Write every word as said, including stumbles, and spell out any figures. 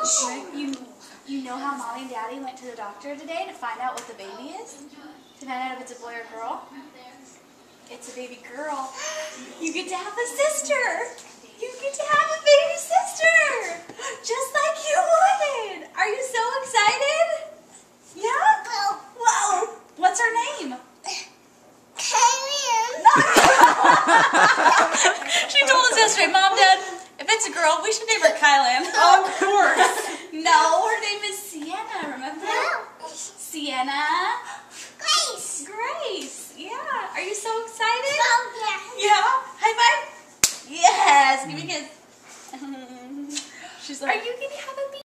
You, you know how Mommy and Daddy went to the doctor today to find out what the baby is? To find out if it's a boy or girl? It's a baby girl. You get to have a sister. You get to have a baby sister. Just like you wanted. Are you so excited? Yeah? Whoa. What's her name? She told us yesterday, Mom, Dad, if it's a girl, we should name her Kylan. Of course. No, her name is Sienna, remember? Sienna. Grace. Grace. Yeah. Are you so excited? Oh, yeah. Yeah. High five. Yes. Give me a kiss. She's like, are you going to have a